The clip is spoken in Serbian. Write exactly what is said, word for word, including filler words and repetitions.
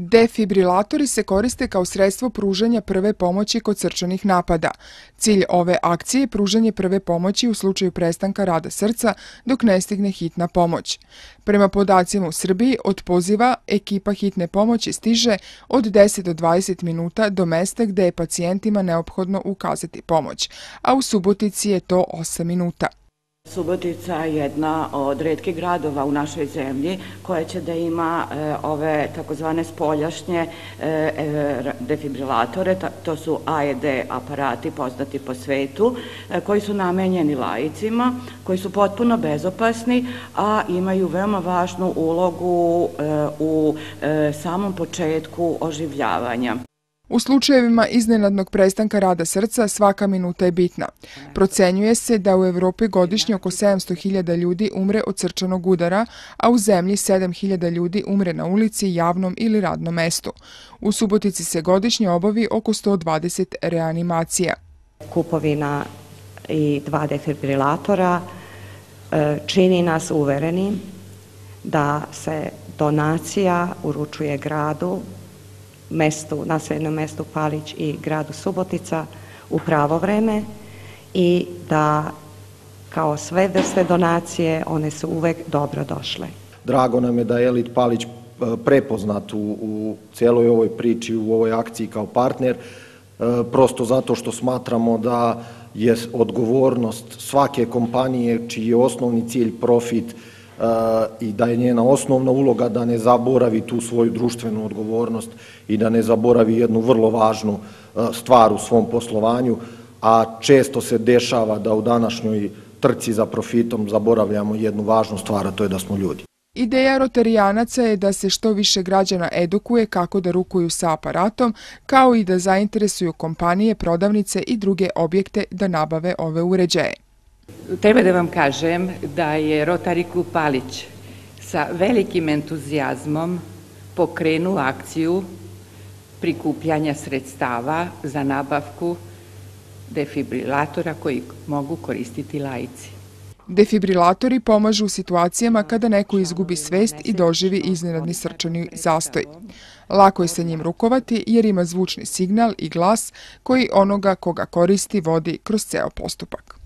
Defibrilatori se koriste kao sredstvo pružanja prve pomoći kod srčanih napada. Cilj ove akcije je pružanje prve pomoći u slučaju prestanka rada srca dok ne stigne hitna pomoć. Prema podacima u Srbiji, od poziva ekipa hitne pomoći stiže od deset do dvadeset minuta do mesta gde je pacijentima neophodno ukazati pomoć, a u Subotici je to osam minuta. Subotica je jedna od retkih gradova u našoj zemlji koja će da ima e, ove takozvane spoljašnje e, e, defibrilatore, ta, to su A E D aparati poznati po svetu, e, koji su namenjeni laicima, koji su potpuno bezopasni, a imaju veoma važnu ulogu e, u e, samom početku oživljavanja. U slučajevima iznenadnog prestanka rada srca svaka minuta je bitna. Procenjuje se da u Evropi godišnje oko sedamsto hiljada ljudi umre od srčanog udara, a u zemlji sedam hiljada ljudi umre na ulici, javnom ili radnom mestu. U Subotici se godišnje obavi oko sto dvadeset reanimacija. Kupovina i dva defibrilatora čini nas uverenim da se donacija uručuje gradu, mestu, naseljenom mestu Palić i gradu Subotica u pravo vreme i da kao sve vrste donacije one su uvek dobro došle. Drago nam je da je Elit Palić prepoznat u, u cijeloj ovoj priči, u ovoj akciji kao partner, prosto zato što smatramo da je odgovornost svake kompanije čiji je osnovni cilj profit i da je njena osnovna uloga da ne zaboravi tu svoju društvenu odgovornost i da ne zaboravi jednu vrlo važnu stvar u svom poslovanju, a često se dešava da u današnjoj trci za profitom zaboravljamo jednu važnu stvar, a to je da smo ljudi. Ideja rotarijanaca je da se što više građana edukuje kako da rukuju sa aparatom, kao i da zainteresuju kompanije, prodavnice i druge objekte da nabave ove uređaje. Treba da vam kažem da je Rotary klub Palić sa velikim entuzijazmom pokrenuo akciju prikupljanja sredstava za nabavku defibrilatora koji mogu koristiti laici. Defibrilatori pomažu u situacijama kada neko izgubi svest i doživi iznenadni srčani zastoj. Lako je sa njim rukovati jer ima zvučni signal i glas koji onoga koga koristi vodi kroz ceo postupak.